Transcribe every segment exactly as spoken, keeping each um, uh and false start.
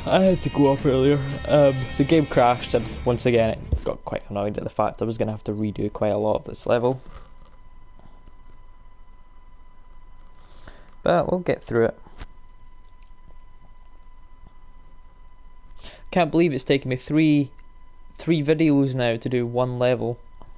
I had to go off earlier. Um, the game crashed, and once again, it got quite annoyed at the fact I was going to have to redo quite a lot of this level. But we'll get through it. Can't believe it's taken me three, three videos now to do one level.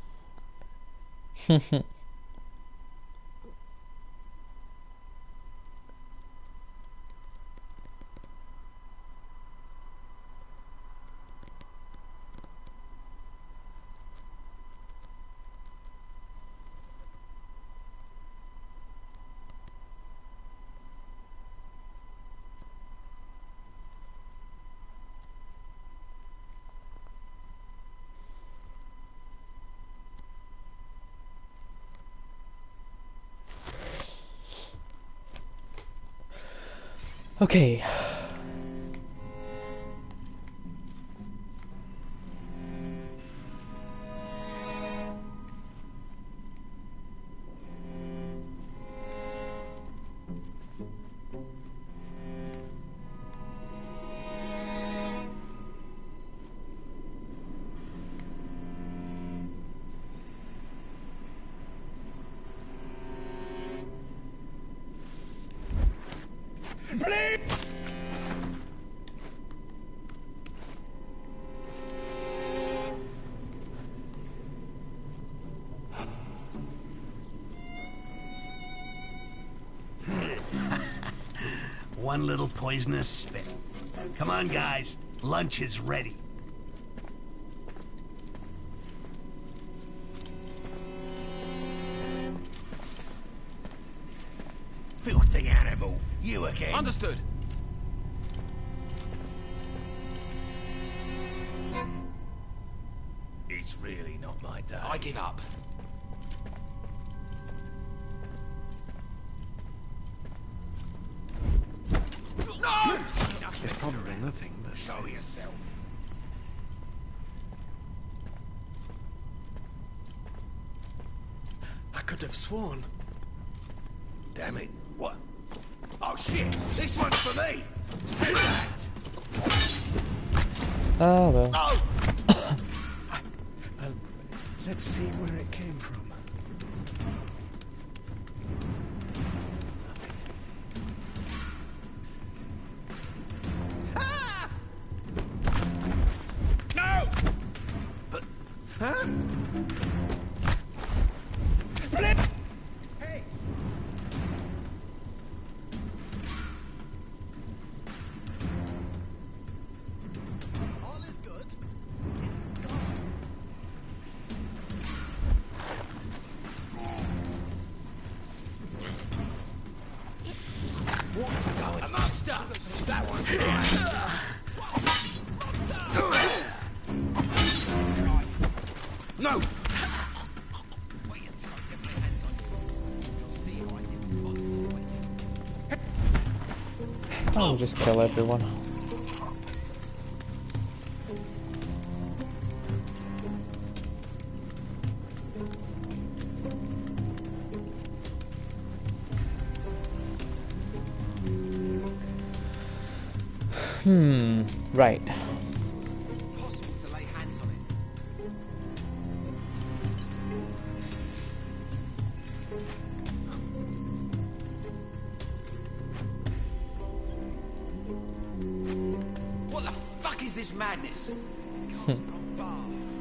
Okay. One little poisonous spit. Come on, guys. Lunch is ready. Filthy animal. You again. Understood. It's really not my day. I give up. No! It's probably nothing, but... Show yourself. I could have sworn. Damn it. What? Oh, shit. This one's for me. Take that. Oh well. Oh! Well, let's see where it came from. Ah! No! But, Huh? hey! All is good. It's gone. What's going? A monster! That one's mine. No! I'll just kill everyone. Hmm, right. Possible to lay hands on it. What the fuck is this madness? Can't have gone far.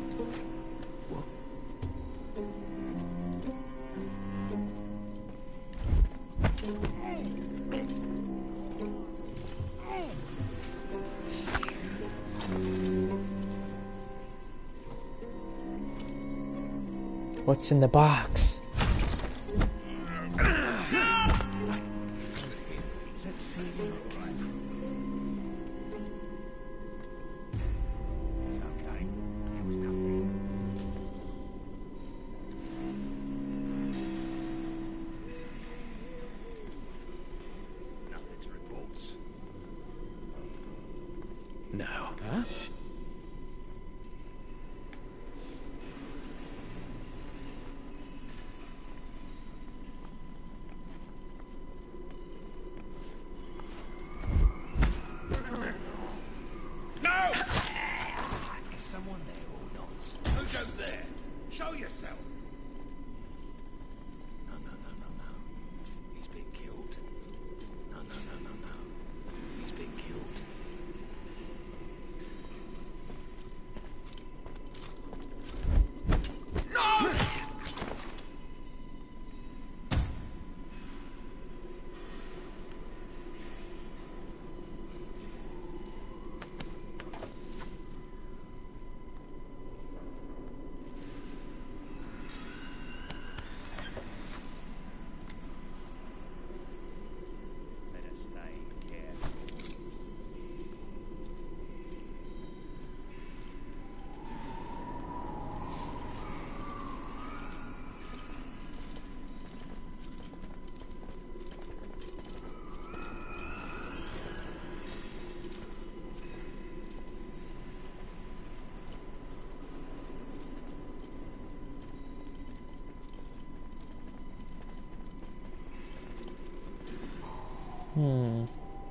What's in the box? Let's see where it came from. It's okay. It was nothing. Nothing to report. No. Huh? Show yourself! No, no, no, no, no. He's been killed. No, no, no, no, no. He's been killed. No! Better stay careful. Hmm.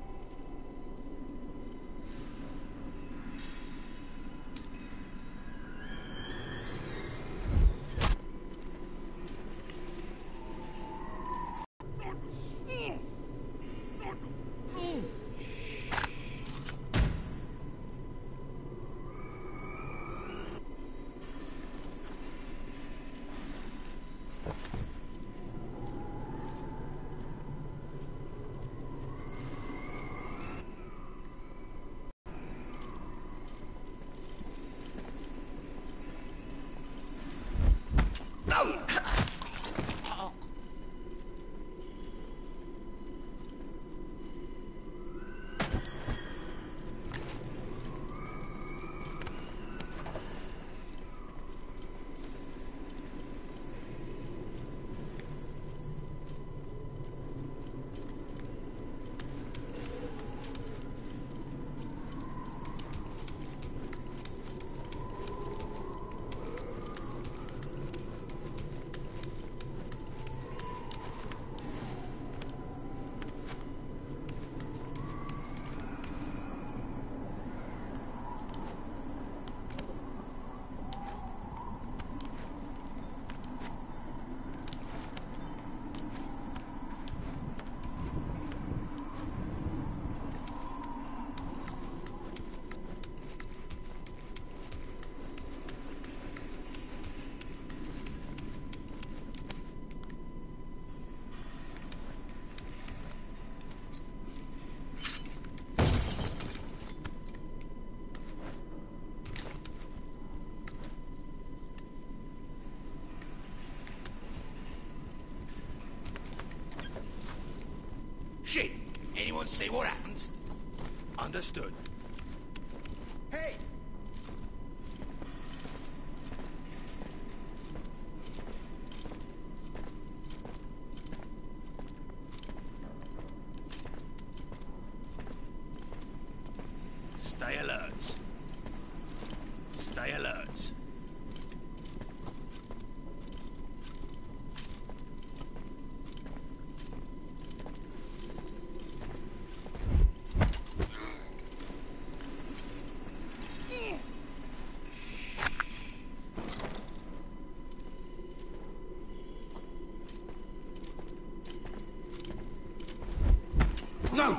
Shit! Anyone see what happened? Understood. Hey! Stay alert. Stay alert. No!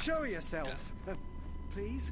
Show yourself, uh, please.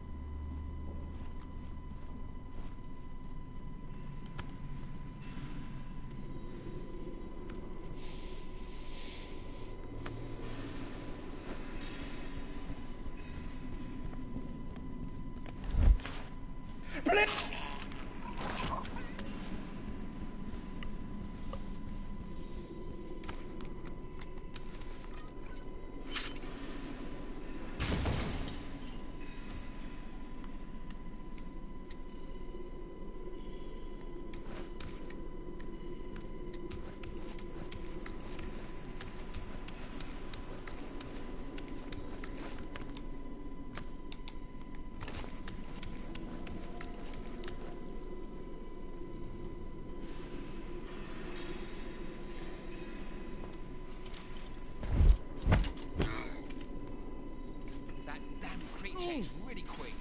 That damn creature is really quick.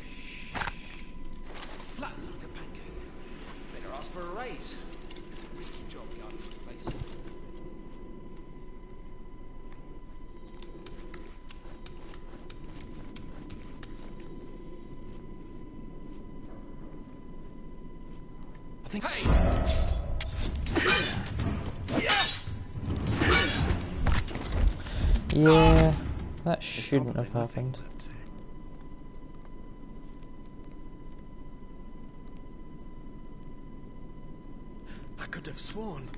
Flat like a pancake. Better ask for a raise. Risky job guarding this place. I think. Hey! Yeah, that shouldn't have happened. I could have sworn.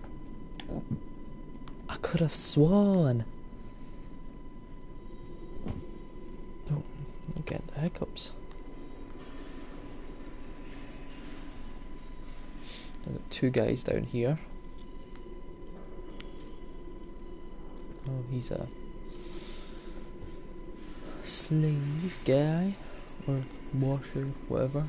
I could have sworn. Oh, I get the hiccups. I've got two guys down here. Oh, he's a slave guy or washer, whatever.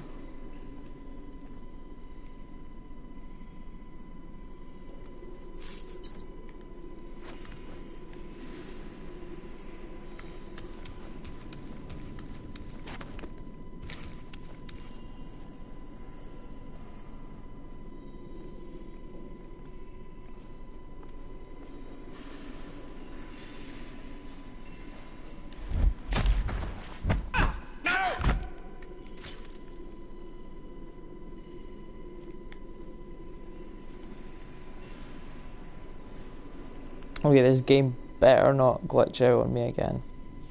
Okay, this game better not glitch out on me again.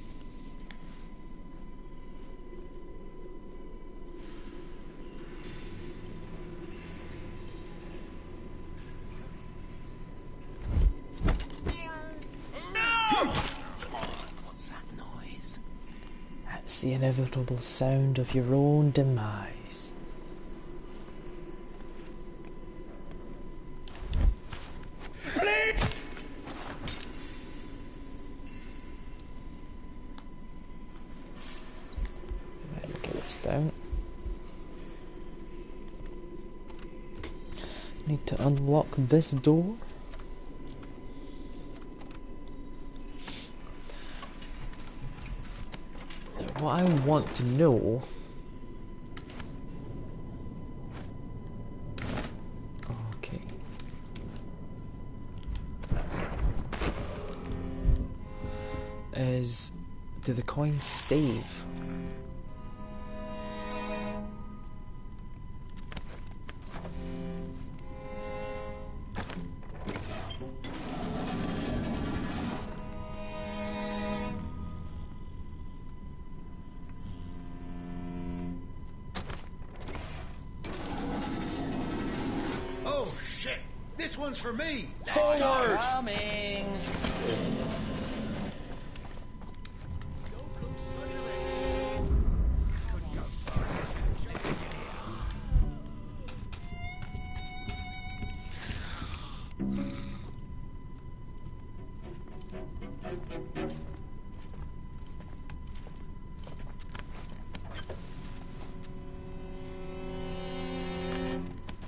What's that noise? That's the inevitable sound of your own demise. Down. Need to unlock this door. What I want to know okay is, do the coins save? This one's for me. Forward! Coming!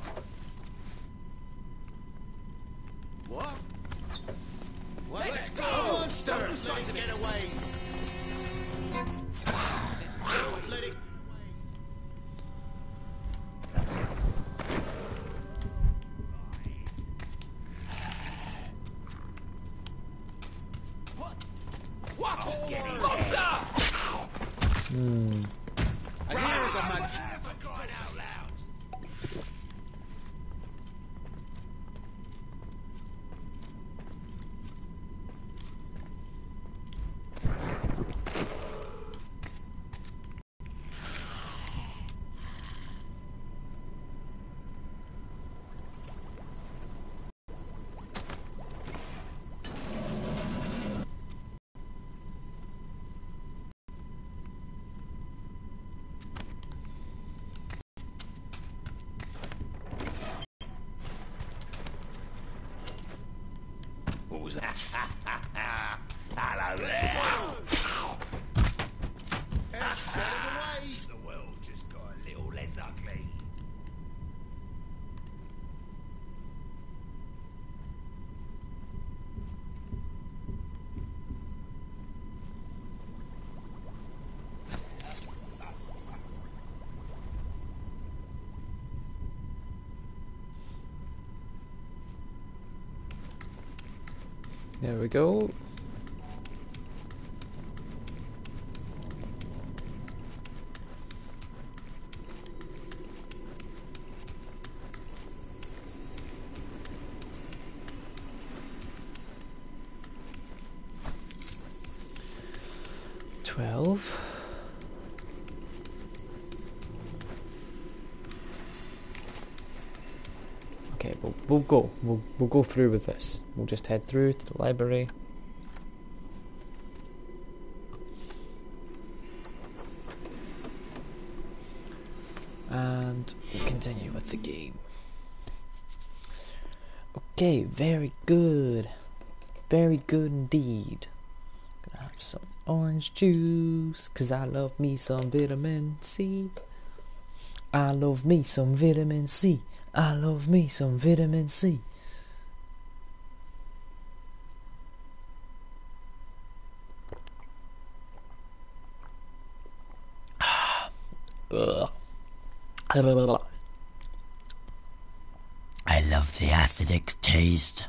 What? What? Let's go! That's a man. That's a guy out loud. What was that? Hello there. The world just got a little less ugly. There we go. Twelve. Okay, we'll, we'll go. We'll, we'll go through with this. We'll just head through to the library. And we'll continue with the game. Okay, very good. Very good indeed. Gonna have some orange juice, cause I love me some vitamin C. I love me some vitamin C. I love me some vitamin C. Ugh. I love the acidic taste.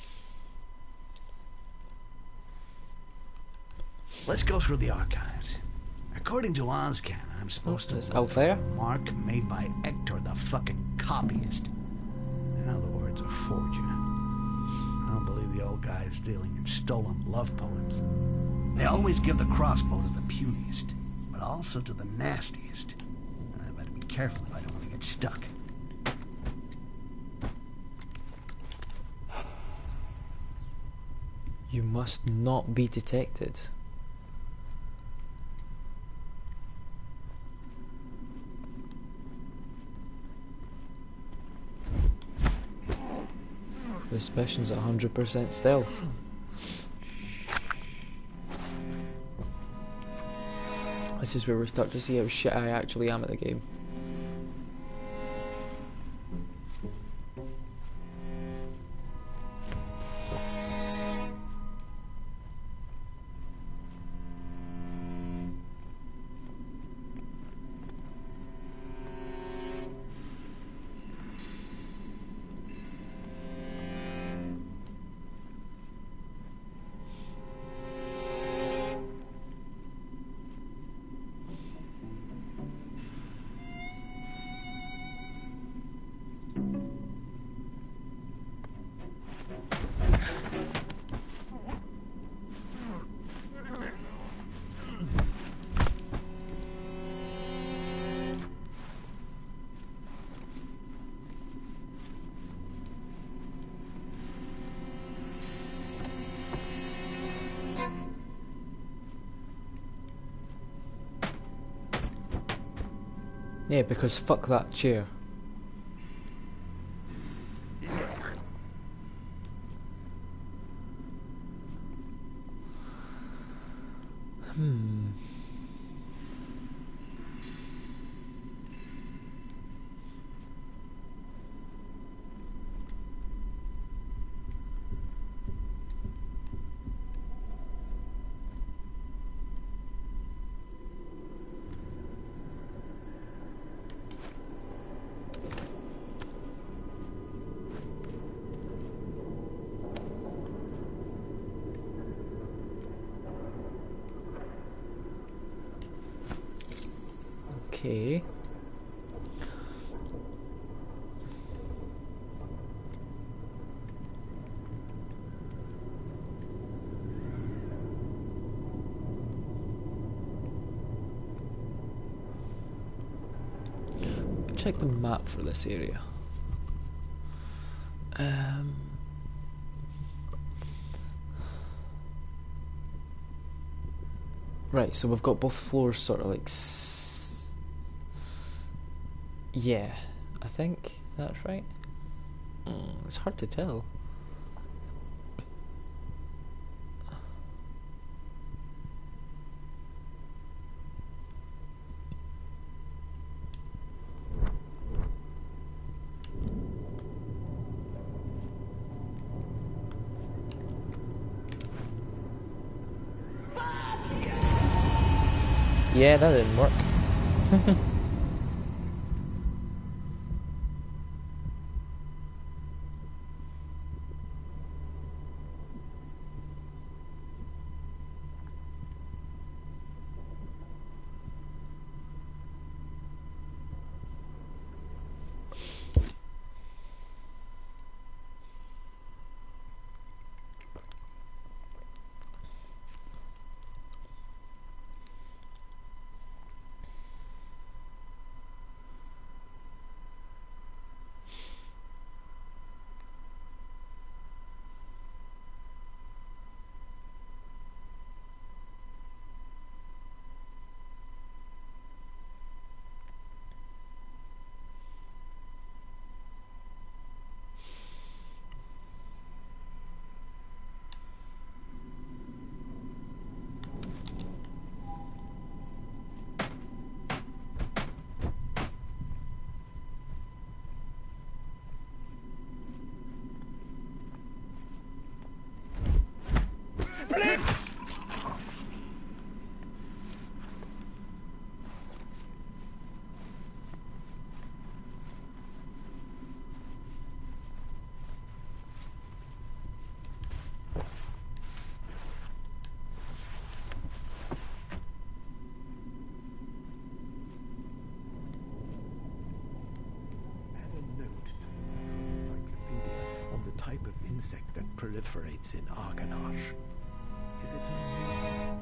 Let's go through the archives. According to Ozcan, I'm supposed Oh, to it's look for Althea? a mark made by Hector, the fucking copyist. In other words, a forger. I don't believe the old guy is dealing in stolen love poems. They always give the crossbow to the puniest, but also to the nastiest. I better be careful if I don't want to get stuck. You must not be detected. This mission's one hundred percent stealth. This is where we start to see how shit I actually am at the game. Yeah, because fuck that chair. Hmm. Okay. Check the map for this area. Um, right, so we've got both floors sort of like... S yeah, I think that's right. Mm, it's hard to tell. Yeah, that didn't work. Type of insect that proliferates in Arganash. Is it a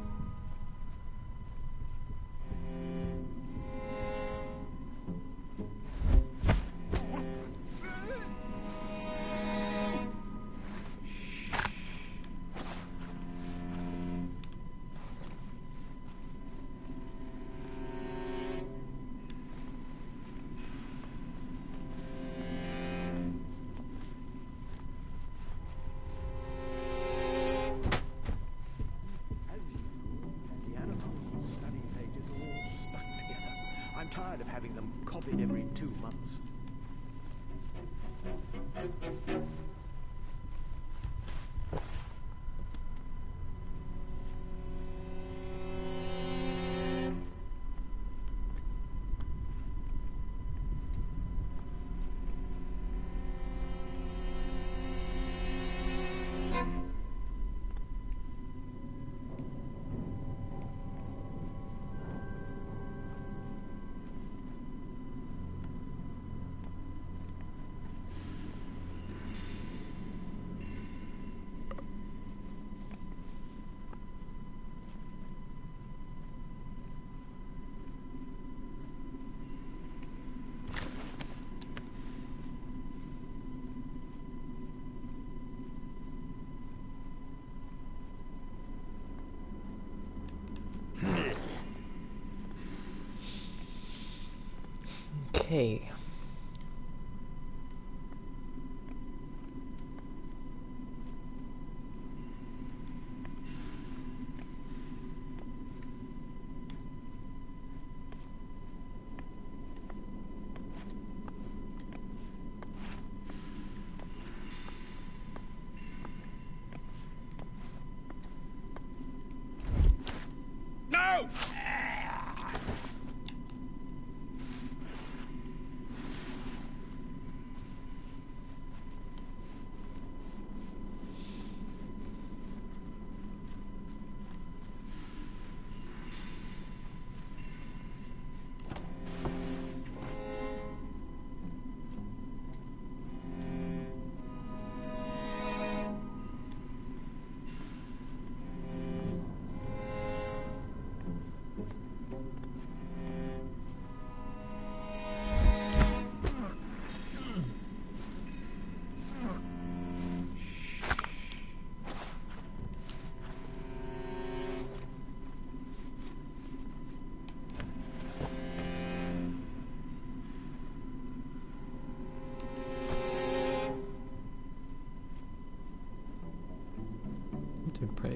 tired of having them copied every two months. Okay. No!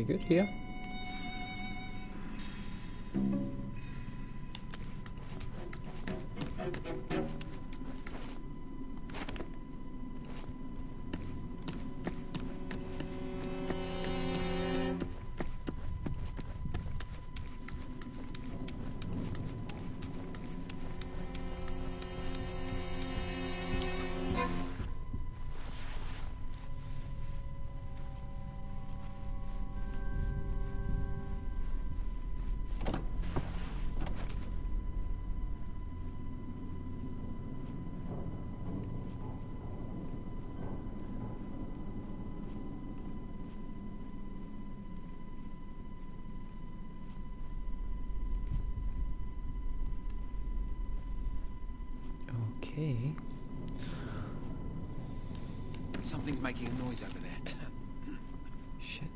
We good here? Okay. Something's making a noise over there. Shit.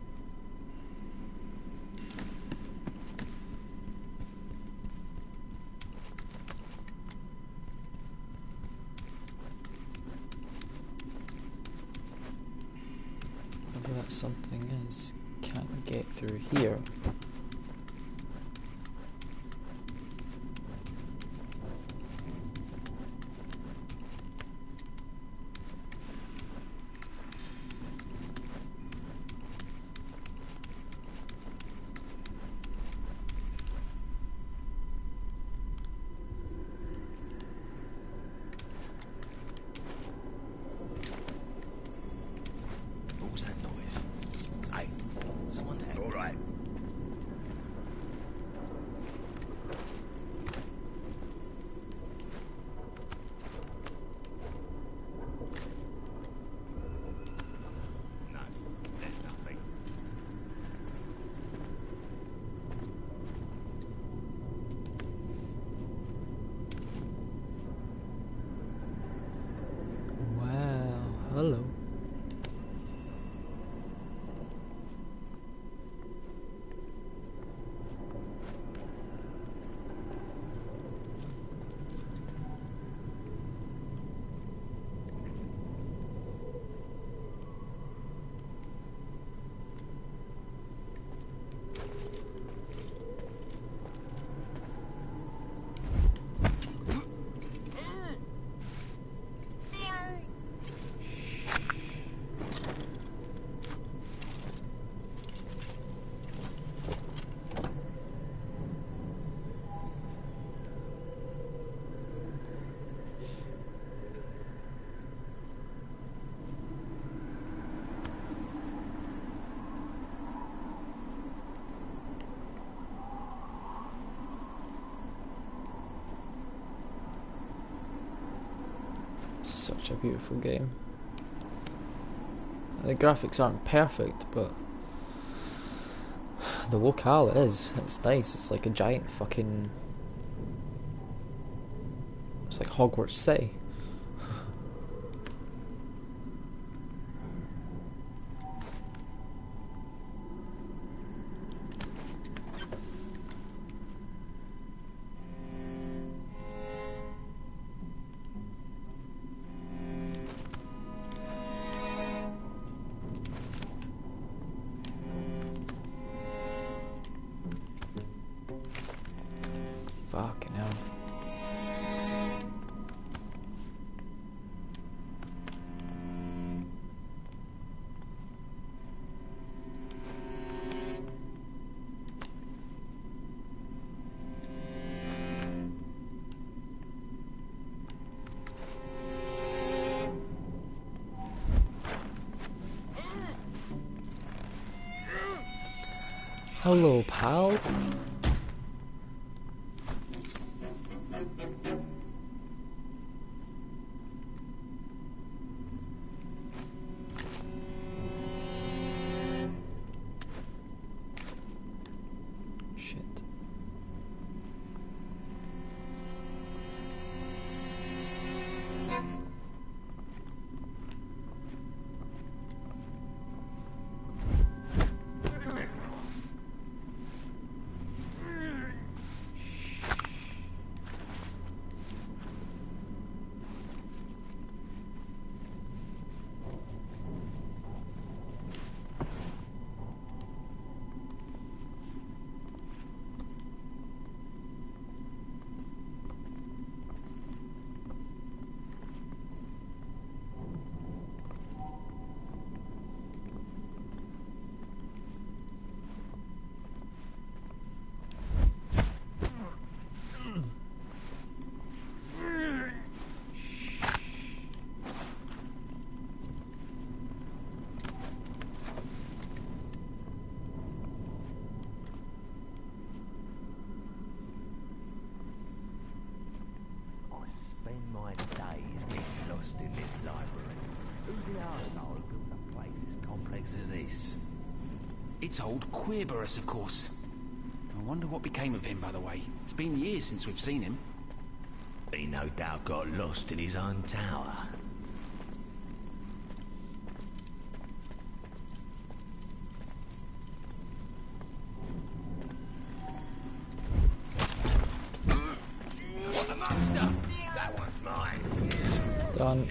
Whatever that something is, can't get through here. What was that noise? Hey, someone there? All right. No, there's nothing. Wow, hello. Such a beautiful game. The graphics aren't perfect, but the locale is. It's nice. It's like a giant fucking. It's like Hogwarts City. Fucking hell. Hello, pal. Shit. the arsehole who built a place as complex as this? It's old Queerberus, of course. I wonder what became of him, by the way. It's been years since we've seen him. He no doubt got lost in his own tower. What a monster! That one's mine. Done.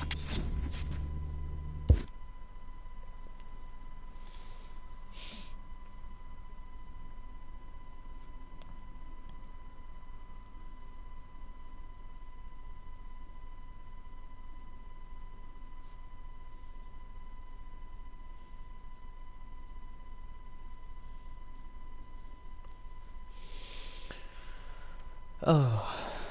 Oh.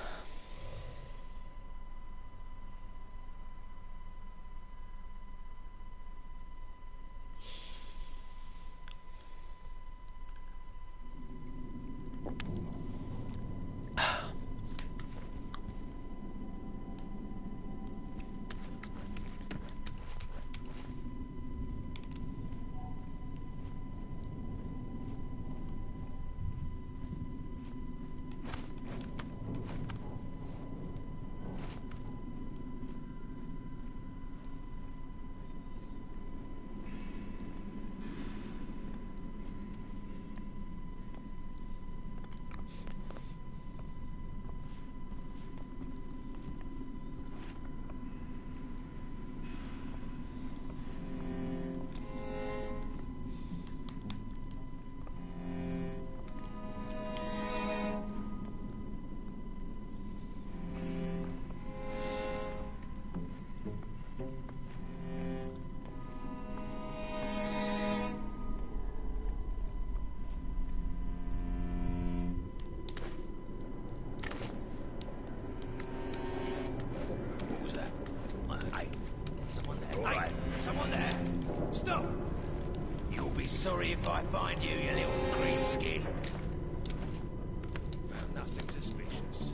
What was that? Hey, someone there. All right, someone there. Stop! You'll be sorry if I find you, you little green skin. Found nothing suspicious.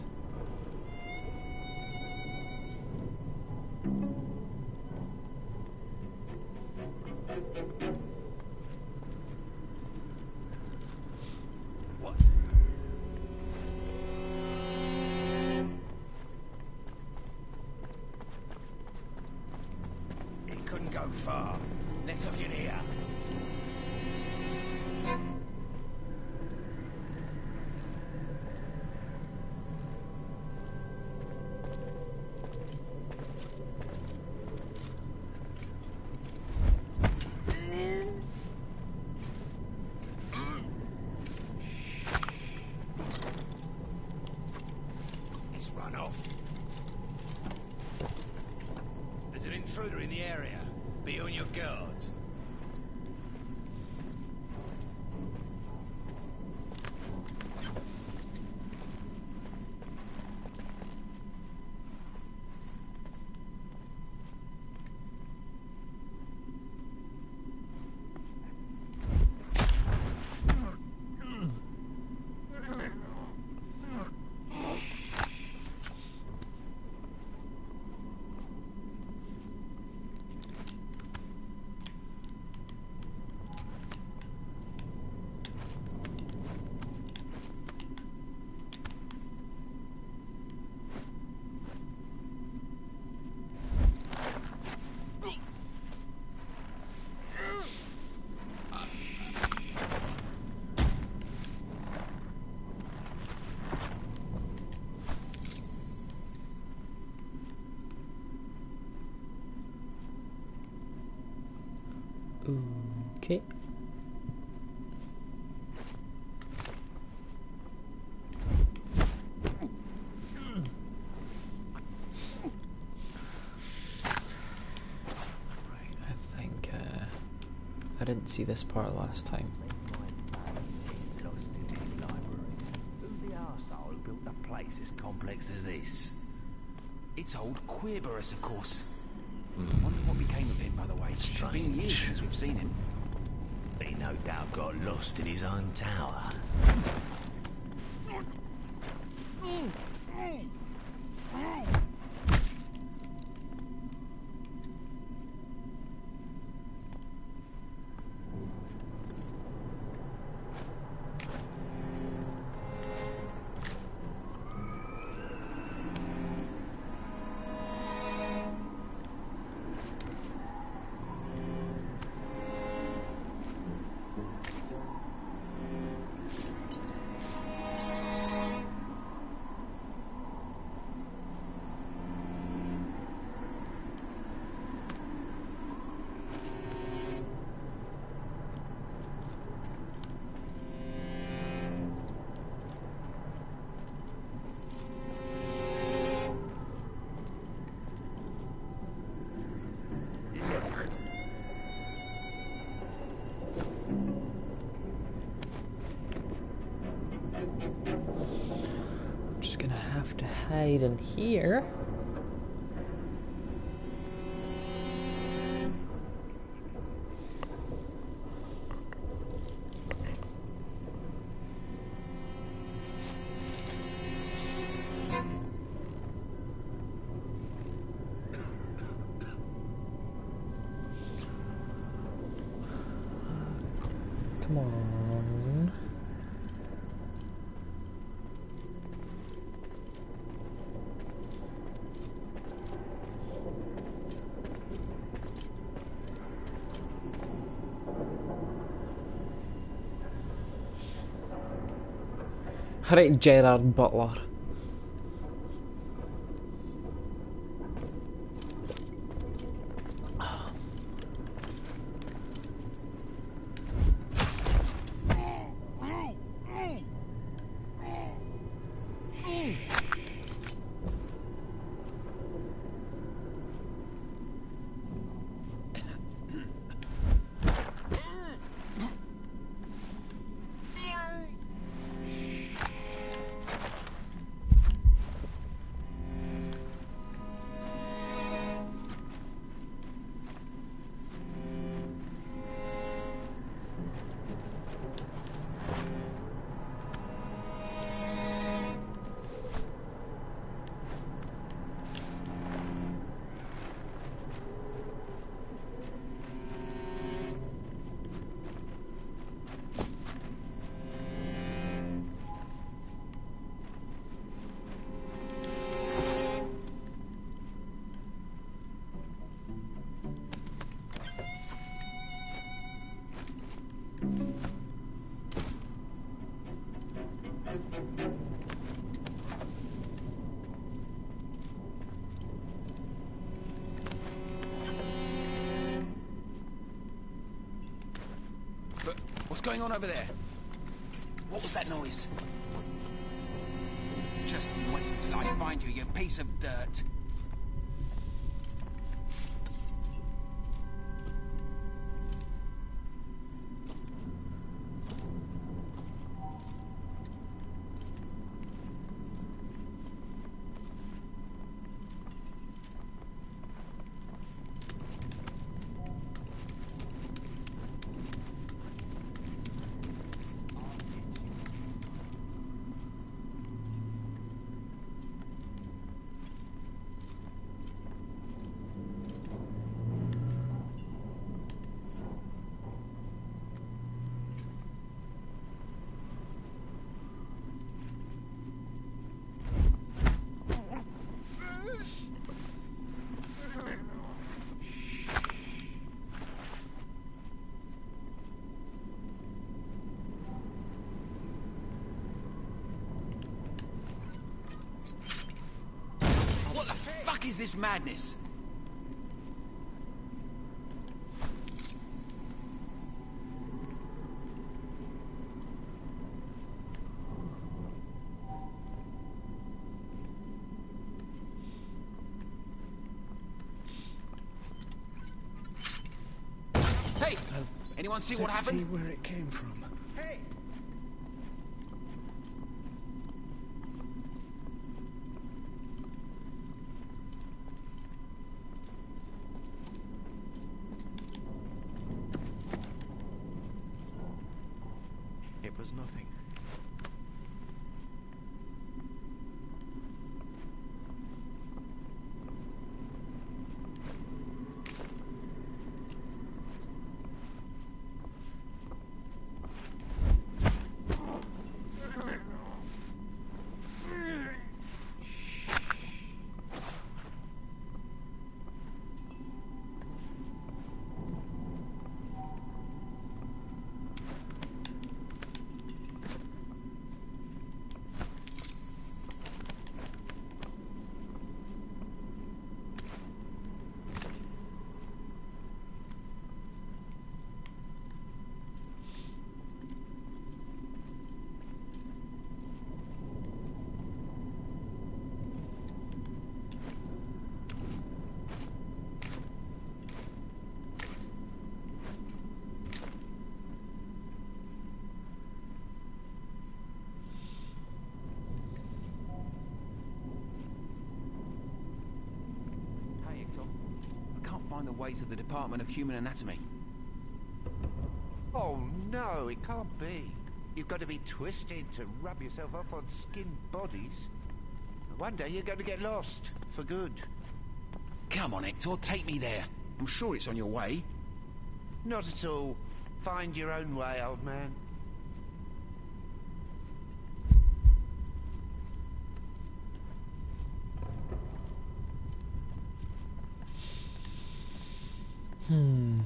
What? He couldn't go far. Let's look in here. It's run off. There's an intruder in the area. Be on your guard. Okay. Right, I think uh, I didn't see this part last time. Lost in his library. Who's the arsehole who built a place as complex as this? It's old Queerberus, of course. I wonder what became of him, by the way. It's been years Strange. since we've seen him. He no doubt got lost in his own tower. have to hide in here. Come on. Right, Gerard Butler. But what's going on over there? What was that noise? Just wait until I find you, you piece of dirt. What the fuck is this madness? Hey! Anyone see what Let's happened? see where it came from. Hey! It was nothing. find the ways of the Department of Human Anatomy. Oh no, it can't be. You've got to be twisted to rub yourself up on skinned bodies. One day you're going to get lost, for good. Come on, Hector, take me there. I'm sure it's on your way. Not at all. Find your own way, old man. Hmm.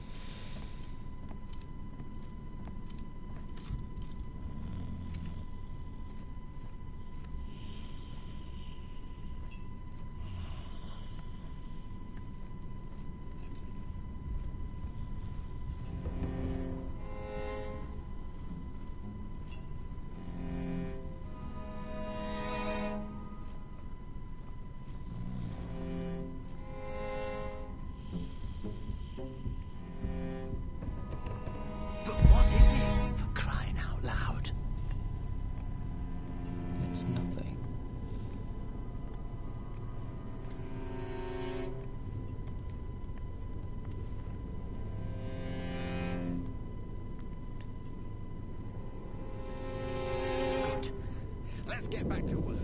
But what is it, for crying out loud? It's nothing. Good. Let's get back to work.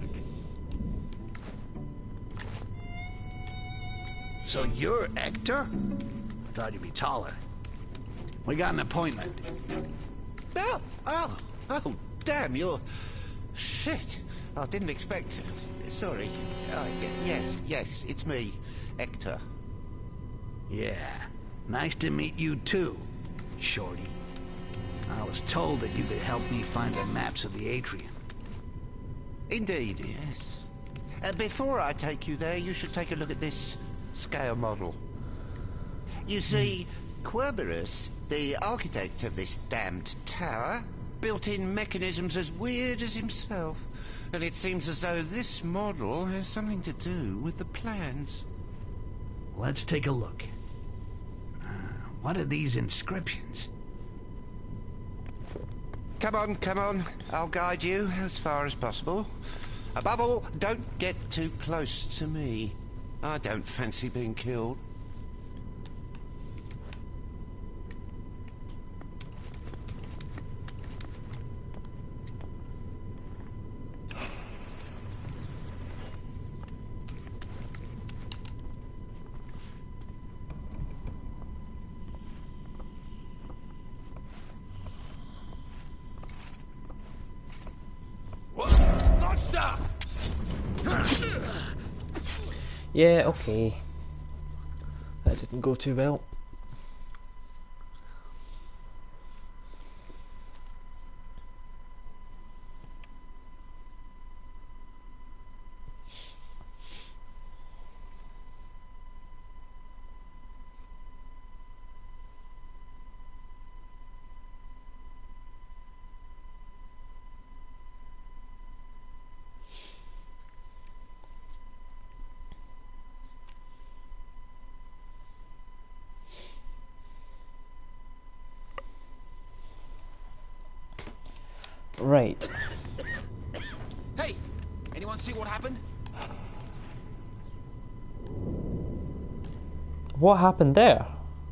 So you're Hector? I thought you'd be taller. We got an appointment. Oh, oh, oh, damn, you're... Shit, I didn't expect... Sorry. Uh, y- yes, yes, it's me, Hector. Yeah. Nice to meet you too, Shorty. I was told that you could help me find the maps of the atrium. Indeed, yes. Uh, before I take you there, you should take a look at this scale model. You see, Querberus, the architect of this damned tower, built in mechanisms as weird as himself. And it seems as though this model has something to do with the plans. Let's take a look. Uh, what are these inscriptions? Come on, come on. I'll guide you as far as possible. Above all, don't get too close to me. I don't fancy being killed. Monster! Yeah, okay. That didn't go too well. Right. Hey! Anyone see what happened? What happened there?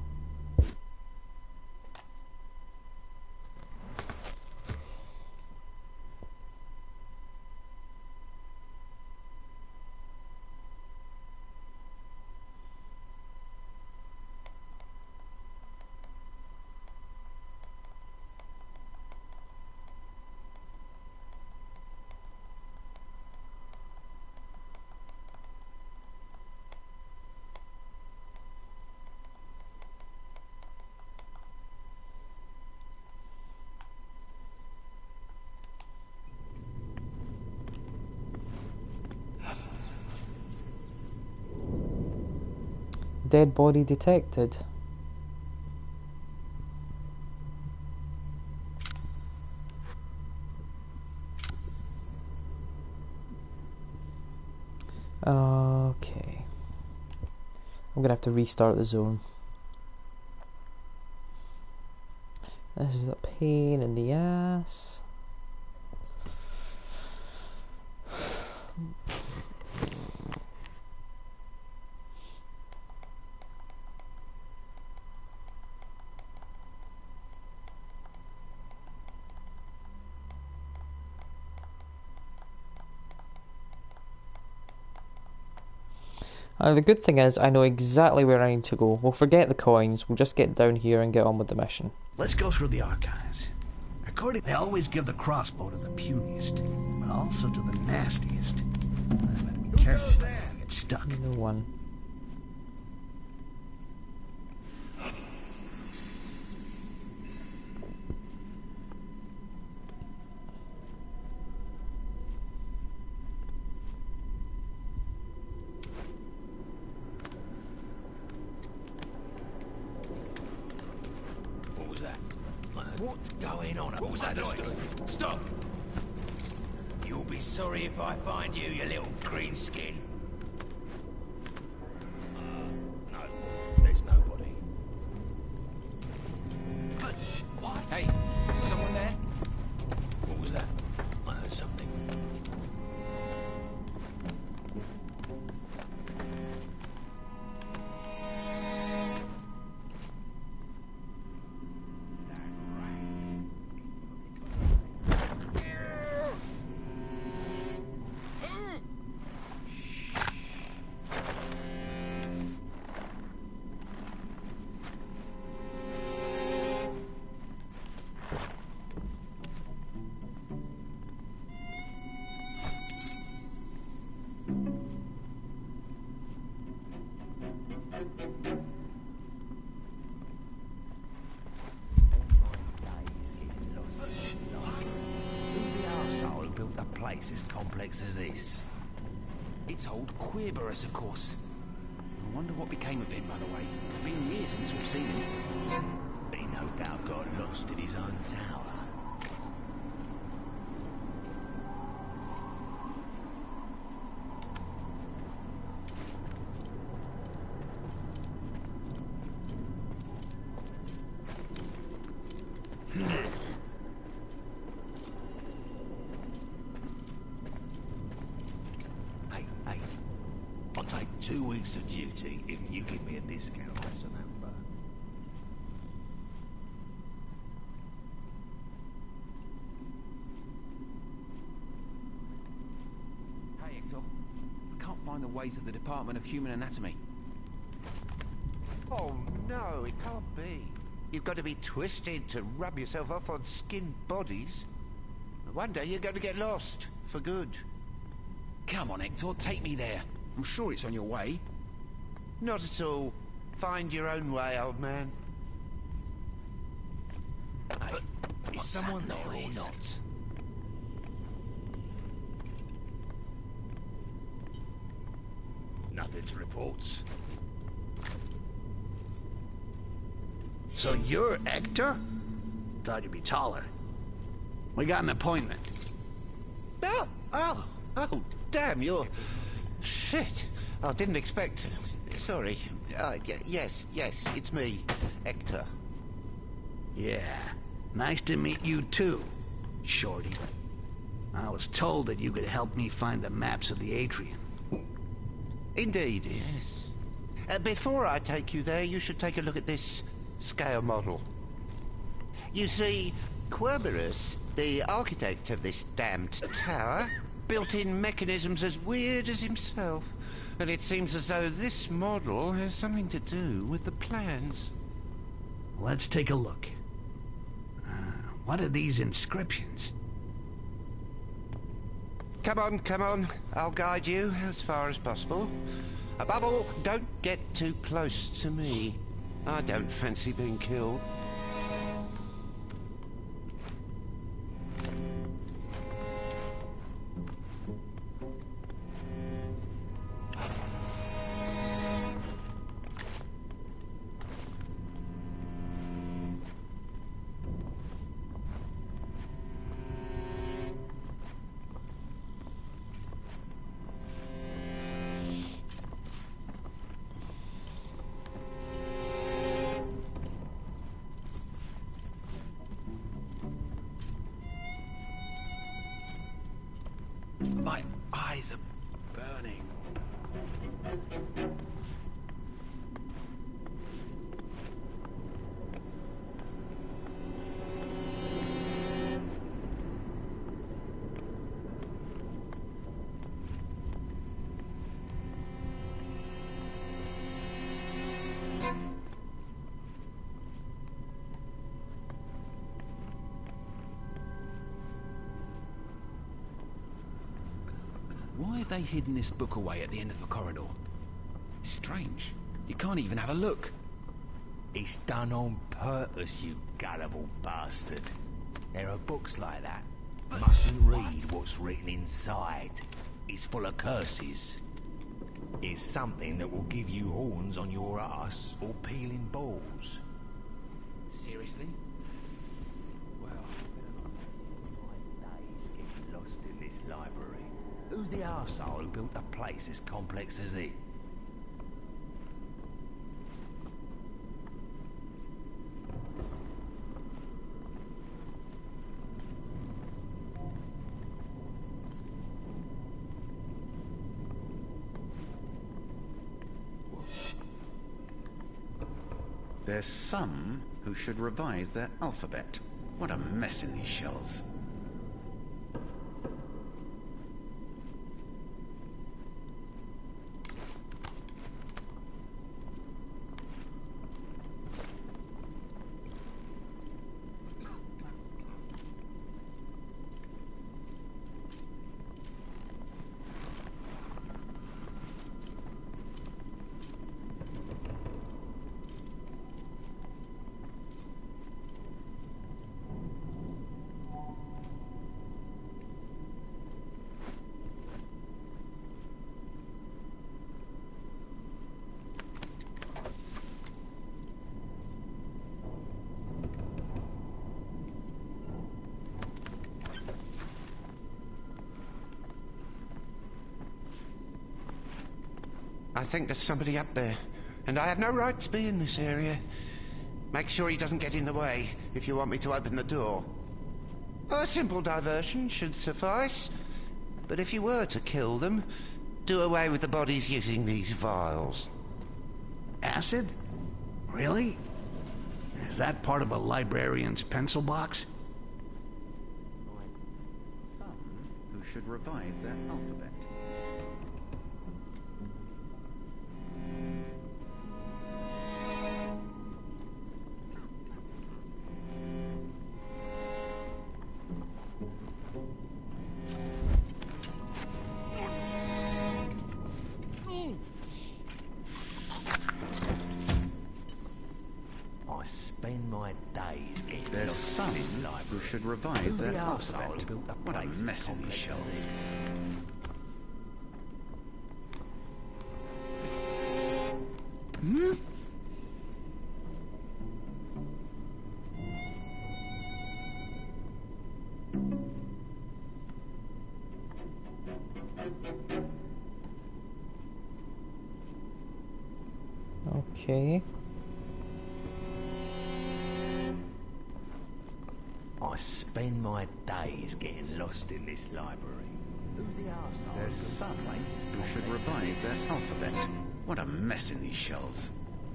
Dead body detected. Okay. I'm gonna have to restart the zone. This is a pain in the ass. Uh, the good thing is, I know exactly where I need to go. We'll forget the coins, we'll just get down here and get on with the mission. Let's go through the archives. According, they always give the crossbow to the puniest, but also to the nastiest. I better be careful if I don't get stuck. No one. What was that? What's going on? What was that noise? Stop! You'll be sorry if I find you, you little green skin. Uh, no, there's nobody. But what? Hey, someone there? What was that? I heard something. As complex as this. It's old Queerberus, of course. I wonder what became of him, by the way. It's been years since we've seen him. He no doubt got lost in his own tower. Two weeks of duty if you give me a discount, remember. Hey, Hector. I can't find the ways of the Department of Human Anatomy. Oh no, it can't be. You've got to be twisted to rub yourself off on skinned bodies. One day you're going to get lost, for good. Come on, Hector, take me there. I'm sure it's on your way. Not at all. Find your own way, old man. Hey, is someone there or not? Nothing to report. So you're Hector? Thought you'd be taller. We got an appointment. Oh, oh, oh, damn, you're... Shit, I didn't expect... Sorry. Uh, y yes, yes, it's me, Hector. Yeah, nice to meet you too, Shorty. I was told that you could help me find the maps of the Atrium. Indeed, yes. Uh, before I take you there, you should take a look at this scale model. You see, Querberus, the architect of this damned tower, built in mechanisms as weird as himself. And it seems as though this model has something to do with the plans. Let's take a look. Uh, what are these inscriptions? Come on, come on. I'll guide you as far as possible. Above all, don't get too close to me. I don't fancy being killed. My eyes are burning. Why have they hidden this book away at the end of the corridor? Strange. You can't even have a look. It's done on purpose, you gullible bastard. There are books like that. Mustn't read what's written inside. It's full of curses. It's something that will give you horns on your ass or peeling balls. Seriously? Well, my days getting lost in this library. Who's the arsehole who built a place as complex as it? There's some who should revise their alphabet. What a mess in these shells. I think there's somebody up there, and I have no right to be in this area. Make sure he doesn't get in the way if you want me to open the door. A simple diversion should suffice, but if you were to kill them, do away with the bodies using these vials. Acid? Really? Is that part of a librarian's pencil box? Some who should revise their alphabet. I spend my days getting There's lost some in this who library. should revise Who's their the arsehole alphabet. who built a What a place as mess in these complex as shells. this? Okay. I spend my days getting lost in this library. Who's the arsehole There's who built some a place as who should complex as revise this? their alphabet. What a mess in these shells.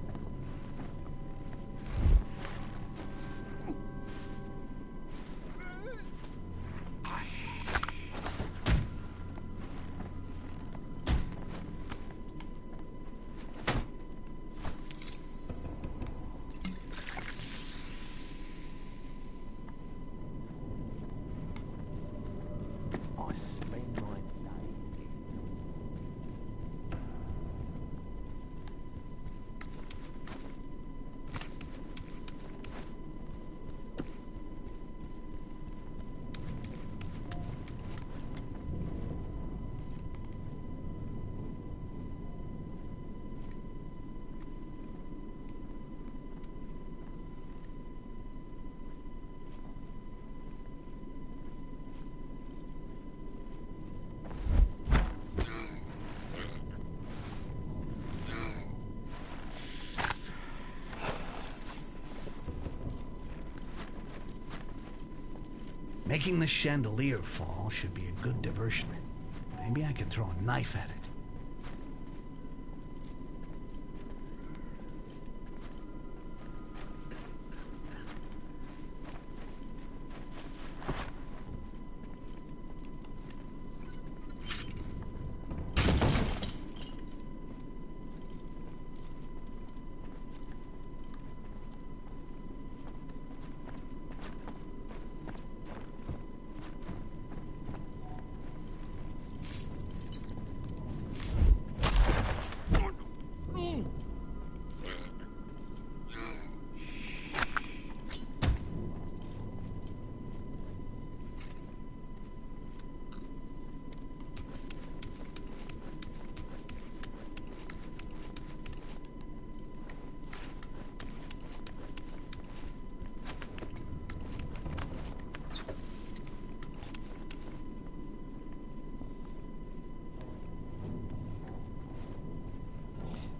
I spend my days getting Making the chandelier fall should be a good diversion. Maybe I could throw a knife at it.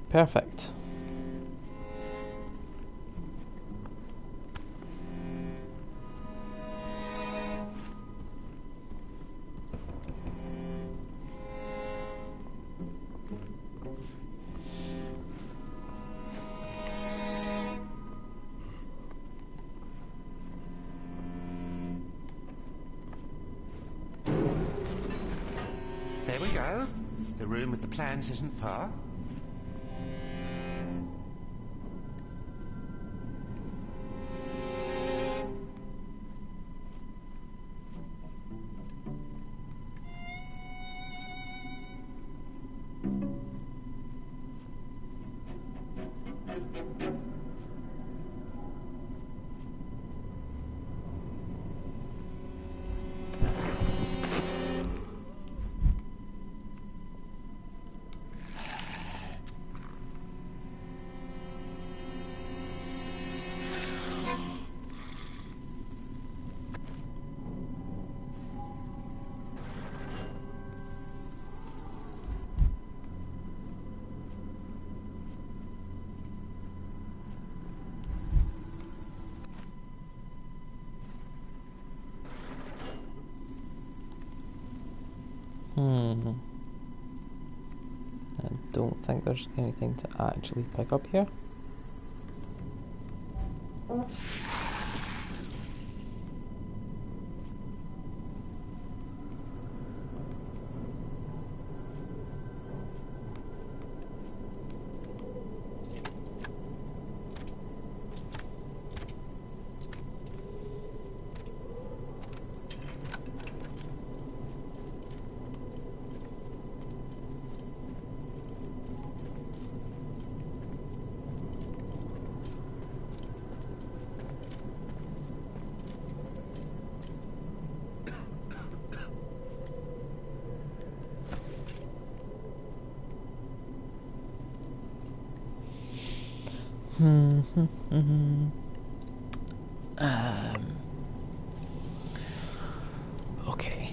Perfect. There we go. The room with the plans isn't far. Hmm. I don't think there's anything to actually pick up here. Hmm. Hmm. Um. Okay.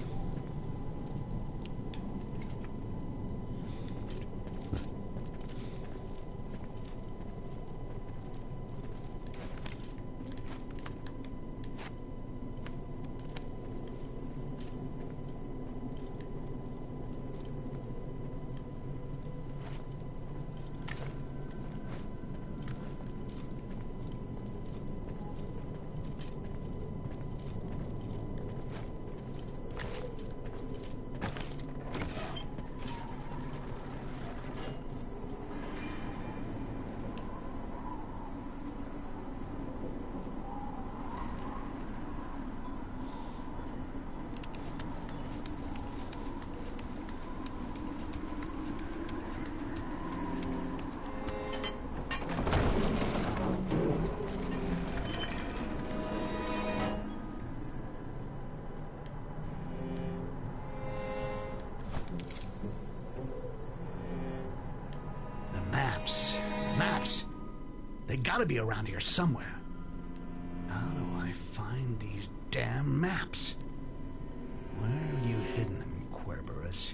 They gotta be around here somewhere. How do I find these damn maps? Where have you hidden them, Querberus?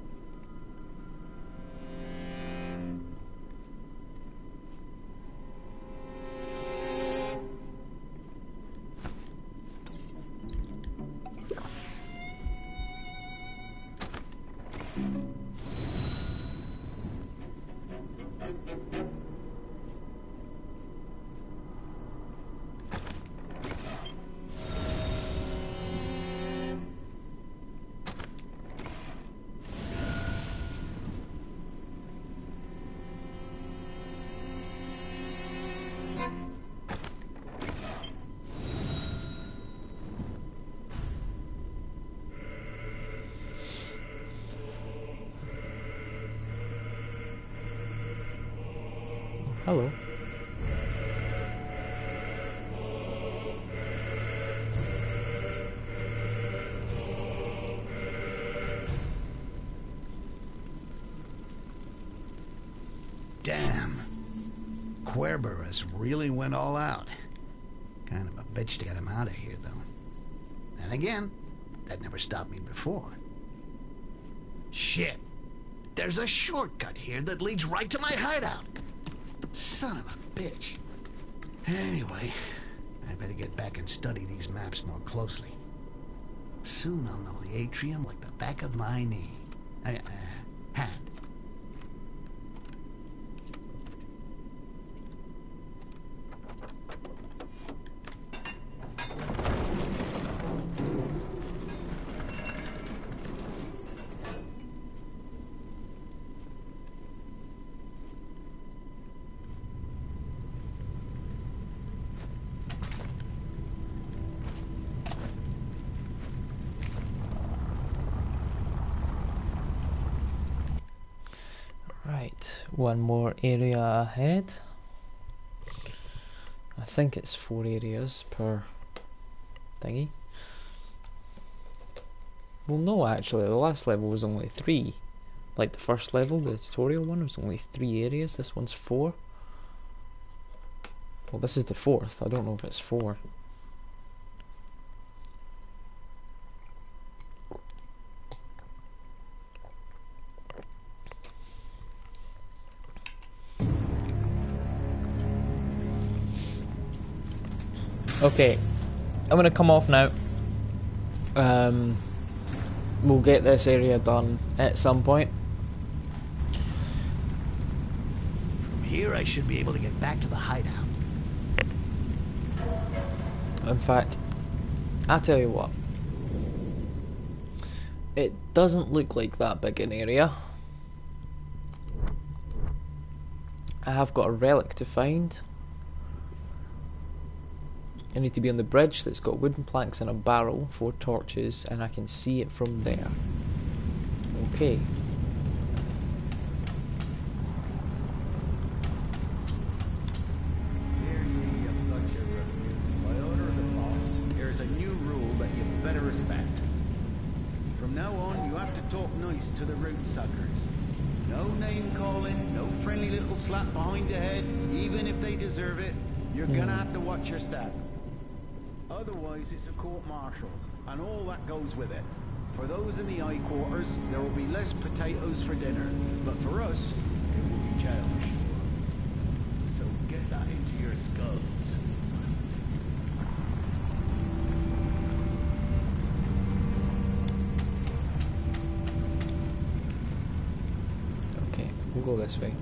Hello. Damn. Querberus really went all out. Kind of a bitch to get him out of here, though. And again, that never stopped me before. Shit. there's a shortcut here that leads right to my hideout. Son of a bitch. Anyway, I better get back and study these maps more closely. Soon I'll know the atrium like the back of my knee. Uh, uh, hand. Right, one more area ahead. I think it's four areas per thingy. Well, no, actually, the last level was only three. Like the first level, the tutorial one, was only three areas. This one's four. Well, this is the fourth. I don't know if it's four. Okay, I'm gonna come off now. Um, we'll get this area done at some point. From here I should be able to get back to the hideout. In fact, I'll tell you what. It doesn't look like that big an area. I have got a relic to find. I need to be on the bridge that's got wooden planks and a barrel, four torches, and I can see it from there. Okay. Hear ye, a bunch of rookies. By order of the boss, there is a new rule that you better respect. From now on, you have to talk nice to the root suckers. No name calling, no friendly little slap behind the head, even if they deserve it. You're gonna have to watch your step. Otherwise, it's a court-martial, and all that goes with it. For those in the eye quarters, there will be less potatoes for dinner, but for us, it will be jail. So get that into your skulls. Okay, we'll go this way.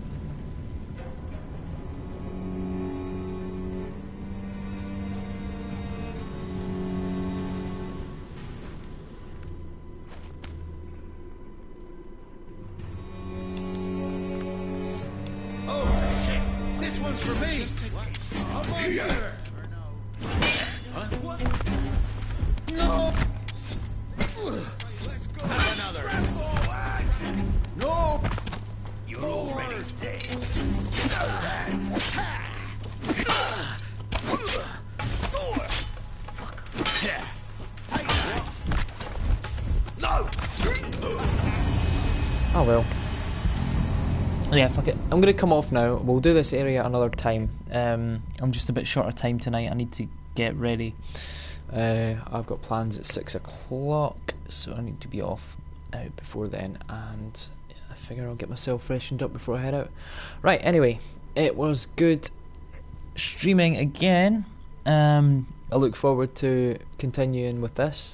This one's for me! How about here? Huh? What? No! Let's go! Another! No! You're already dead. No! Oh well. Yeah, fuck it. I'm going to come off now. We'll do this area another time. Um, I'm just a bit short of time tonight. I need to get ready. Uh, I've got plans at six o'clock, so I need to be off out before then. And I figure I'll get myself freshened up before I head out. Right, anyway, it was good streaming again. Um, I look forward to continuing with this.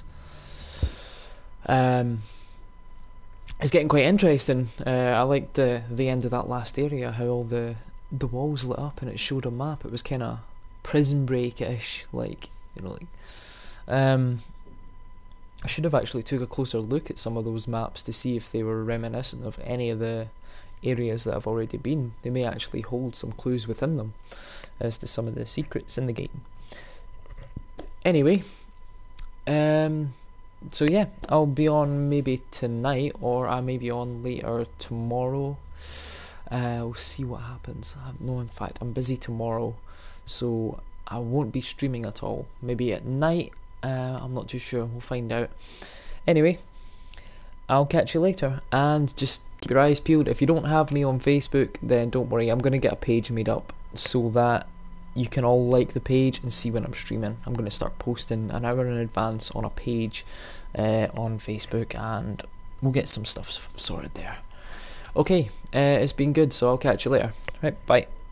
Um... It's getting quite interesting. Uh, I liked the the end of that last area, how all the the walls lit up and it showed a map. It was kind of Prison Break-ish, like, you know, like. Um, I should have actually took a closer look at some of those maps to see if they were reminiscent of any of the areas that I've already been. They may actually hold some clues within them as to some of the secrets in the game. Anyway, um. So yeah, I'll be on maybe tonight, or I may be on later tomorrow. Uh, we'll see what happens. I no, in fact, I'm busy tomorrow, so I won't be streaming at all. Maybe at night, uh, I'm not too sure. We'll find out. Anyway, I'll catch you later, and just keep your eyes peeled. If you don't have me on Facebook, then don't worry. I'm going to get a page made up so that you can all like the page and see when I'm streaming. I'm going to start posting an hour in advance on a page uh, on Facebook, and we'll get some stuff sorted there. Okay, uh, it's been good, so I'll catch you later. Right, bye.